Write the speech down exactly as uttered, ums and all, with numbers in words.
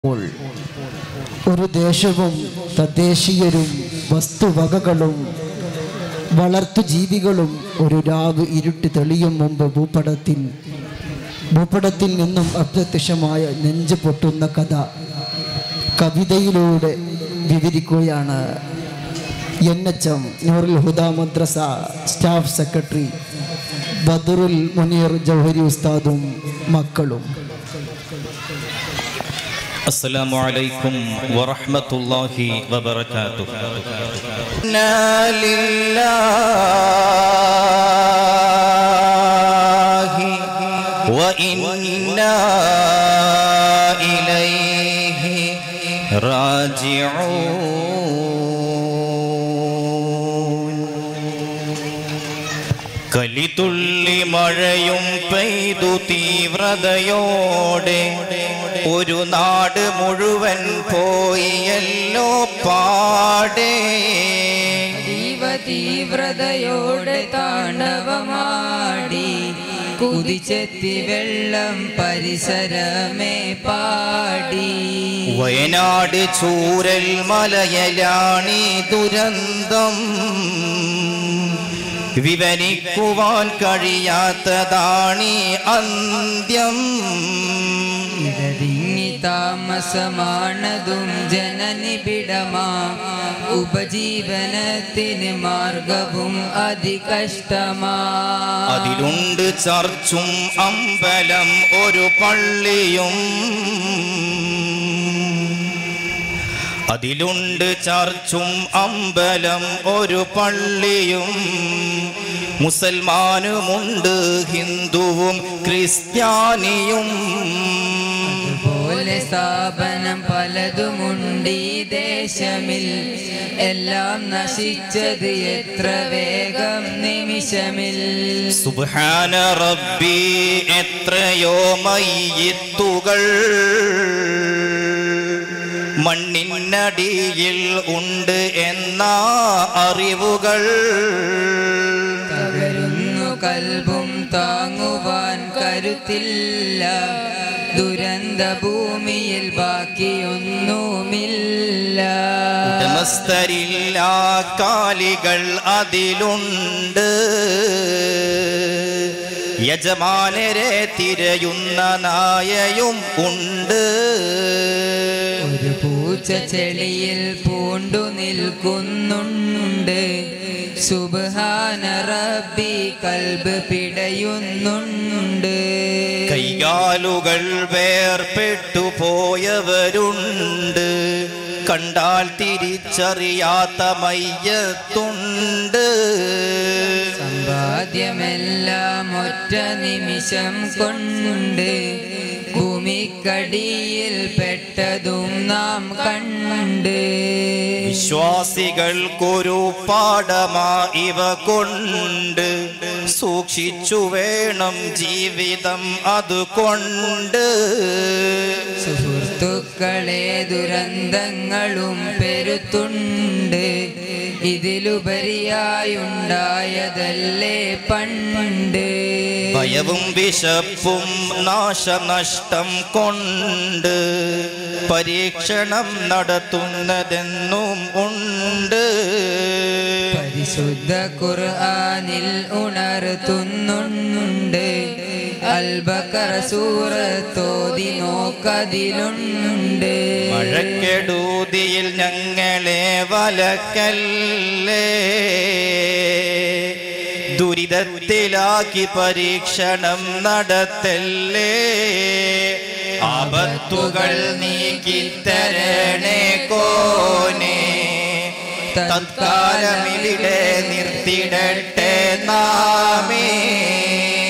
ഒരു ദേശവും തദ്ദേശീയരും വസ്തുവകകളും വളർത്തു ജീവികളും ഒരു രാവ് ഇരുട്ട് തെളിയും മുമ്പ് ഭൂപടത്തിൽ ഭൂപടത്തിൽ നിന്നും അപ്രത്യക്ഷമായ നെഞ്ച് പൊട്ടുന്ന കഥ കവിതയിലൂടെ വിവരിക്കുകയാണ് N H M Noorul Huda Madrasa staff secretary Badarul Muneer Jauhari ഉസ്താദും മക്കളും. السلام عليكم ورحمة الله وبركاته. إنا لله وإنا إليه راجعون. കലിതുള്ളി മഴയും പെയ്തു തീവ്രതയോടെ ഒരു നാട് മുഴുവൻ പോയല്ലോ പാടേ. തീവ്രതയോടെ താണ്ഡവമാടി കുതിച്ചെത്തി വെള്ളം പരിസരമേ പാടി. വയനാട് ചൂരൽ മലയലാണീ ദുരന്തം, വിവരിക്കുവാൻ കഴിയാത്തതാണീ അന്ത്യം. ഇടതിങ്ങി താമസമാണതും ജനനിബിഡമാ, ഉപജീവനത്തിന് മാർഗവും അതികഷ്ടമാ. അതിലുണ്ട് ചർച്ചും അമ്പലം ഒരു പള്ളിയും, അതിലുണ്ട് ചർച്ചും അമ്പലം ഒരു പള്ളിയും. മുസൽമാനുമുണ്ട് ഹിന്ദുവും ക്രിസ്ത്യാനിയും. അതുപോലെ സ്ഥാപനം പലതുമുണ്ട് ഈ ദേശമിൽ, എല്ലാം നശിച്ചത് എത്ര വേഗം നിമിഷമിൽ. സുബ്ഹാന റബ്ബി, എത്രയോ മയ്യിത്തുകൾ മണ്ണിനടിയിൽ ഉണ്ട് എന്ന അറിവുകൾ. തകരുന്നു കൽബും താങ്ങുവാൻ കരുത്തില്ല, ദുരന്ത ഭൂമിയിൽ ബാക്കിയൊന്നുമില്ല. ഉടമസ്ഥരില്ല കാലികൾ അതിലുണ്ട്, യജമാനരെ തിരയുന്ന നായയും ഉണ്ട്. ഒരു പൂച്ച ചെളിയിൽ പൂണ്ടു നിൽക്കുന്നുണ്ട്, സുബ്ഹാന റബ്ബി കൽബ് പിടയുന്നുണ്ട്. കൈകാലുകൾ വേർപെട്ടു പോയവരുണ്ട്, കണ്ടാൽ തിരിച്ചറിയാത്ത മയ്യത്തുണ്ട്. സമ്പാദ്യമെല്ലാം ഒറ്റ നിമിഷം കൊണ്ട് ഭൂമിക്കടിയിൽ പെട്ടതും നാം കണ്ട്. വിശ്വാസികൾക്കൊരു പാഠമാ ഇവ കൊണ്ട്, സൂക്ഷിച്ചു വേണം ജീവിതം അതുകൊണ്ട്. സുഹൃത്തുക്കളെ ദുരന്തങ്ങളും പെരുത്തുണ്ട്, ഇതിലുപരിയായുണ്ടായതല്ലേ പണ്ട്. ഭയവും വിശപ്പും നാശനഷ്ടം കൊണ്ട് പരീക്ഷണം നടത്തുന്നതെന്നും ഉണ്ട്. പരിശുദ്ധ ഖുർആനിൽ ഉണർത്തുന്നുണ്ട്, അൽ ബഖറ സൂറത്തോതി നോക്കതിലുണ്ട്. മഴക്കെടുതിയിൽ ഞങ്ങളെ വലക്കല്ലേ, ദുരിതത്തിലാക്കി പരീക്ഷണം നടത്തല്ലേ. ആപത്തുകൾ നീക്കിത്തരണേ കോനെ, തത്കാലമിവിടെ നിർത്തിടട്ടെ നാമേ.